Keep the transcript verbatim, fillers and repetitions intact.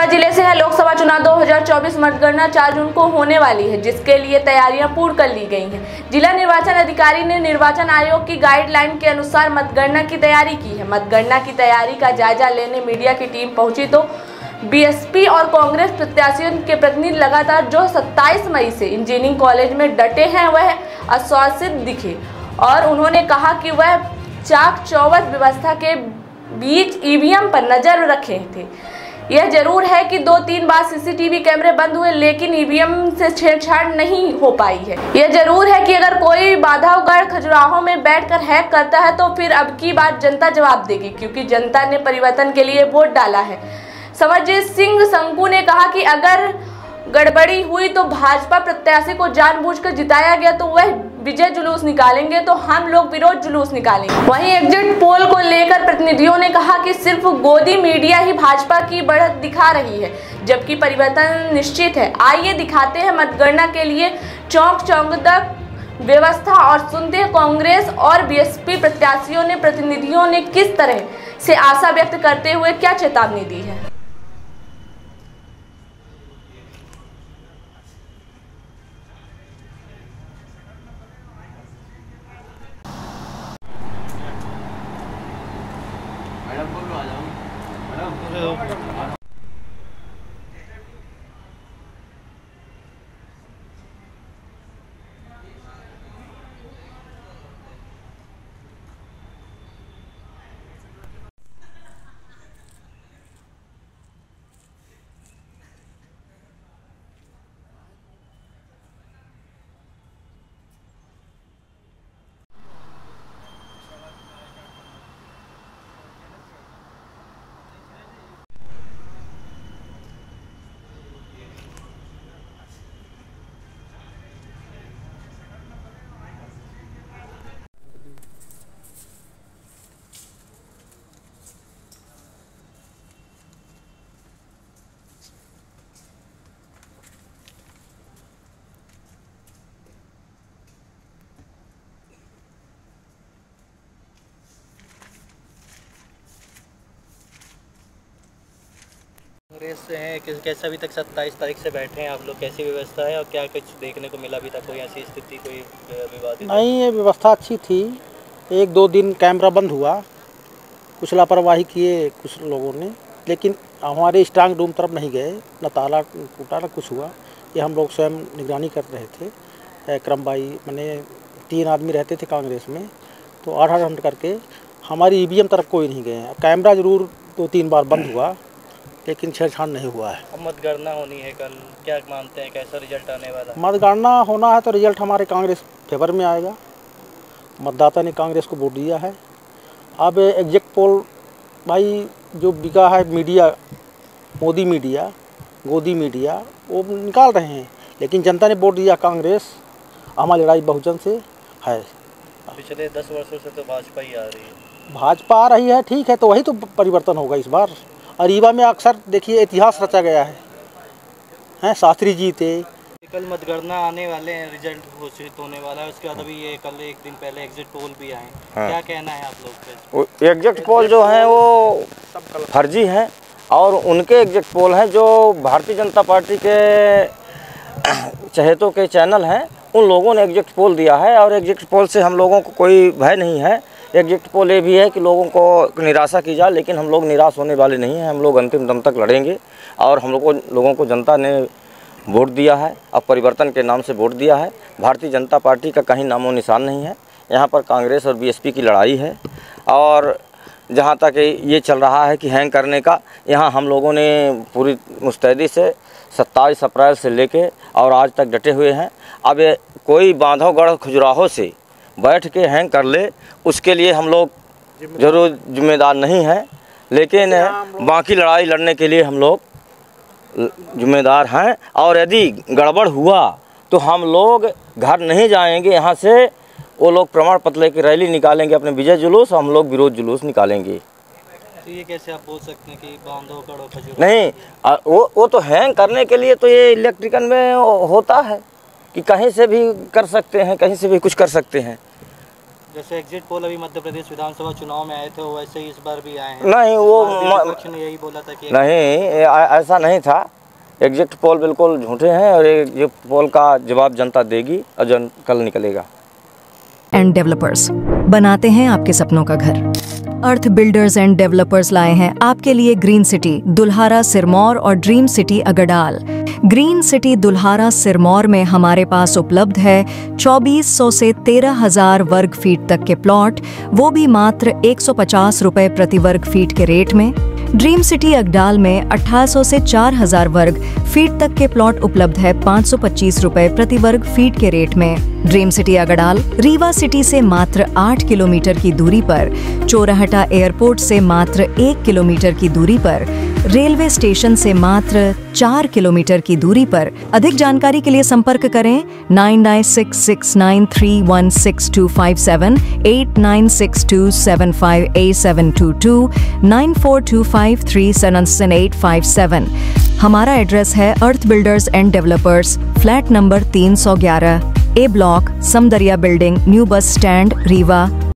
रीवा जिले से है लोकसभा चुनाव दो हज़ार चौबीस मतगणना चार जून को होने वाली है, जिसके लिए तैयारियां पूर्ण कर ली गई हैं। जिला निर्वाचन अधिकारी ने निर्वाचन आयोग की गाइडलाइन के अनुसार मतगणना की तैयारी की है। मतगणना की तैयारी का जायजा लेने मीडिया की टीम पहुंची तो बीएसपी और कांग्रेस प्रत्याशियों के प्रतिनिधि लगातार जो सत्ताईस मई से इंजीनियरिंग कॉलेज में डटे हैं वह आश्वासित दिखे और उन्होंने कहा कि वह चाक चौबंद व्यवस्था के बीच ईवीएम पर नजर रखे थे। यह जरूर है कि दो तीन बार सीसीटीवी कैमरे बंद हुए लेकिन ईवीएम से छेड़छाड़ नहीं हो पाई है। यह जरूर है कि अगर कोई बांधवगढ़ खजुराहो में बैठकर हैक करता है तो फिर अब की बात जनता जवाब देगी, क्योंकि जनता ने परिवर्तन के लिए वोट डाला है। समरजीत सिंह संकू ने कहा कि अगर गड़बड़ी हुई तो भाजपा प्रत्याशी को जानबूझकर जिताया गया तो वह विजय जुलूस निकालेंगे तो हम लोग विरोध जुलूस निकालेंगे। वहीं एग्जिट पोल को लेकर प्रतिनिधियों ने कहा कि सिर्फ गोदी मीडिया ही भाजपा की बढ़त दिखा रही है, जबकि परिवर्तन निश्चित है। आइए दिखाते हैं मतगणना के लिए चौक चौक तक व्यवस्था और सुनते हैं कांग्रेस और बीएसपी प्रत्याशियों ने प्रतिनिधियों ने किस तरह से आशा व्यक्त करते हुए क्या चेतावनी दी है। कांग्रेस से हैं कि कैसे अभी तक सत्ताईस तारीख से बैठे हैं आप लोग, कैसी व्यवस्था है और क्या कुछ देखने को मिला अभी तक? कोई ऐसी स्थिति कोई विवादित नहीं? ये व्यवस्था अच्छी थी। एक दो दिन कैमरा बंद हुआ, कुछ लापरवाही किए कुछ लोगों ने, लेकिन हमारे स्ट्रांग रूम तरफ नहीं गए, न ताला टूटा न कुछ हुआ। ये हम लोग स्वयं निगरानी कर रहे थे क्रमवाई, मैंने तीन आदमी रहते थे कांग्रेस में, तो आठ आठ घंटे करके हमारी ईवीएम तरफ कोई नहीं गए हैं। कैमरा जरूर दो तीन बार बंद हुआ लेकिन छेड़छाड़ नहीं हुआ है। अब मतगणना होनी है कल, क्या मानते हैं कैसा रिजल्ट आने वाला? मतगणना होना है तो रिजल्ट हमारे कांग्रेस फेवर में आएगा। मतदाता ने कांग्रेस को वोट दिया है। अब एग्जिट पोल भाई जो बिका है मीडिया, मोदी मीडिया, गोदी मीडिया, वो निकाल रहे हैं, लेकिन जनता ने वोट दिया कांग्रेस। हमारी लड़ाई बहुजन से है। पिछले दस वर्षों से तो भाजपा ही आ रही है। भाजपा आ रही है, ठीक है, तो वही तो परिवर्तन होगा इस बार। और रीवा में अक्सर देखिए इतिहास रचा गया है, हैं शास्त्री जी थे। कल मतगणना आने वाले हैं, रिजल्ट घोषित होने वाला है, उसके बाद अभी ये कल एक दिन पहले एग्जिट पोल भी आए। हाँ। क्या कहना है आप लोग पे? एग्जिट पोल जो हैं वो फर्जी हैं और उनके एग्जिट पोल हैं जो भारतीय जनता पार्टी के चहेतों के चैनल हैं, उन लोगों ने एग्जिट पोल दिया है। और एग्जिट पोल से हम लोगों को कोई भय नहीं है। एग्जिट पोल ये भी है कि लोगों को निराशा की जाए, लेकिन हम लोग निराश होने वाले नहीं हैं। हम लोग अंतिम दम तक लड़ेंगे और हम लोगों लोगों को जनता ने वोट दिया है, अब परिवर्तन के नाम से वोट दिया है। भारतीय जनता पार्टी का कहीं नामो निशान नहीं है। यहाँ पर कांग्रेस और बीएसपी की लड़ाई है। और जहाँ तक ये चल रहा है कि हैंग करने का, यहाँ हम लोगों ने पूरी मुस्तैदी से सत्ताईस अप्रैल से लेके और आज तक डटे हुए हैं। अब ये कोई बांधवगढ़ खजुराहो से बैठ के हैंग कर ले, उसके लिए हम लोग जरूर जिम्मेदार नहीं हैं, लेकिन बाकी लड़ाई लड़ने के लिए हम लोग जिम्मेदार हैं। और यदि गड़बड़ हुआ तो हम लोग घर नहीं जाएंगे, यहाँ से वो लोग प्रमाण पत्र लेकर रैली निकालेंगे, अपने विजय जुलूस, हम लोग विरोध जुलूस निकालेंगे। तो ये कैसे आप बोल सकते हैं कि बांधवगढ़ और खजुराहो? नहीं, वो वो तो हैंग करने के लिए तो ये इलेक्ट्रिकल में होता है कि कहीं से भी कर सकते हैं, कहीं से भी कुछ कर सकते हैं। जैसे एग्जिट पोल अभी मध्य प्रदेश विधानसभा चुनाव में आए थे वैसे ही इस बार भी आए हैं। नहीं, वो विपक्ष ने यही बोला था कि नहीं, ऐसा नहीं था। एग्जिट पोल बिल्कुल झूठे हैं और एग्जिट पोल का जवाब जनता देगी और जन कल निकलेगा। एंड डेवलपर्स बनाते हैं आपके सपनों का घर। अर्थ बिल्डर्स एंड डेवलपर्स लाए हैं आपके लिए ग्रीन सिटी दुल्हारा सिरमौर और dream city Agdal. Green city Dulhara Sirmaur में हमारे पास उपलब्ध है चौबीस सौ से तेरह हजार वर्ग फीट तक के प्लॉट, वो भी मात्र एक सौ पचास रुपए प्रति वर्ग फीट के रेट में। ड्रीम सिटी अगडाल में अठारह सौ से चार हजार वर्ग फीट तक के प्लॉट उपलब्ध है पाँच सौ पच्चीस रुपए प्रति वर्ग फीट के रेट में। Dream city Agdal Rewa city से मात्र आठ किलोमीटर की दूरी पर, चोराहटा एयरपोर्ट से मात्र एक किलोमीटर की दूरी पर, रेलवे स्टेशन से मात्र चार किलोमीटर की दूरी पर। अधिक जानकारी के लिए संपर्क करें nine nine six six nine three one six two five seven, eight nine six two seven five eight seven two two, nine four two five three seven eight five seven. हमारा एड्रेस है Earth builders and developers, flat number तीन सौ ग्यारह, A block, Samdariya building, new bus stand, Rewa.